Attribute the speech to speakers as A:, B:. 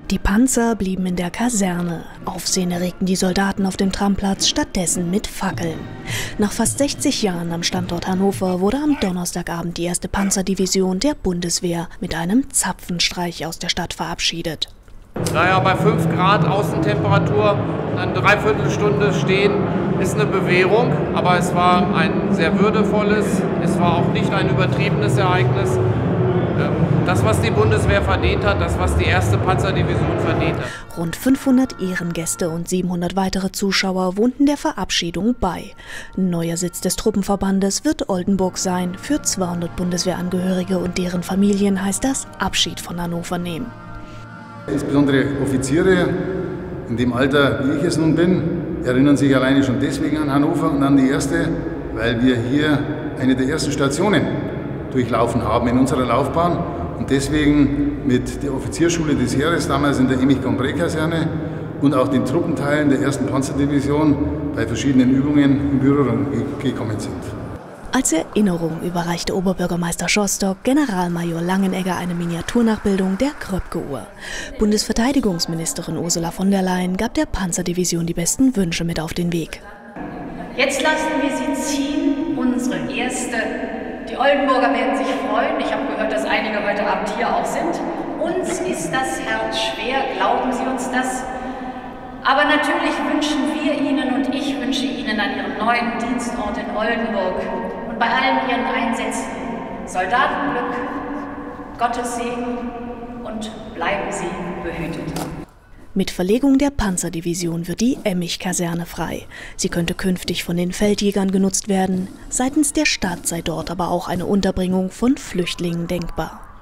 A: Die Panzer blieben in der Kaserne. Aufsehen erregten die Soldaten auf dem Tramplatz stattdessen mit Fackeln. Nach fast 60 Jahren am Standort Hannover wurde am Donnerstagabend die 1. Panzerdivision der Bundeswehr mit einem Zapfenstreich aus der Stadt verabschiedet.
B: Naja, bei 5 Grad Außentemperatur, eine Dreiviertelstunde stehen, ist eine Bewährung, aber es war ein sehr würdevolles, es war auch nicht ein übertriebenes Ereignis. Das, was die Bundeswehr verdient hat, das, was die 1. Panzerdivision verdient hat.
A: Rund 500 Ehrengäste und 700 weitere Zuschauer wohnten der Verabschiedung bei. Neuer Sitz des Truppenverbandes wird Oldenburg sein. Für 200 Bundeswehrangehörige und deren Familien heißt das Abschied von Hannover nehmen.
C: Insbesondere Offiziere in dem Alter, wie ich es nun bin, erinnern sich alleine schon deswegen an Hannover und an die 1., weil wir hier eine der ersten Stationen durchlaufen haben in unserer Laufbahn und deswegen mit der Offiziersschule des Heeres, damals in der Emich-Gambray-Kaserne und auch den Truppenteilen der 1. Panzerdivision bei verschiedenen Übungen in Berührung gekommen sind.
A: Als Erinnerung überreichte Oberbürgermeister Schostock Generalmajor Langenegger eine Miniaturnachbildung der Kröpke-Uhr. Bundesverteidigungsministerin Ursula von der Leyen gab der Panzerdivision die besten Wünsche mit auf den Weg.
D: Jetzt lassen wir sie ziehen, unsere erste. Die Oldenburger werden sich freuen. Ich habe gehört, dass einige heute Abend hier auch sind. Uns ist das Herz schwer, glauben Sie uns das? Aber natürlich wünschen wir Ihnen und ich wünsche Ihnen an Ihrem neuen Dienstort in Oldenburg und bei allen Ihren Einsätzen Soldatenglück, Gottes Segen und bleiben Sie behütet.
A: Mit Verlegung der Panzerdivision wird die Emich-Kaserne frei. Sie könnte künftig von den Feldjägern genutzt werden. Seitens der Stadt sei dort aber auch eine Unterbringung von Flüchtlingen denkbar.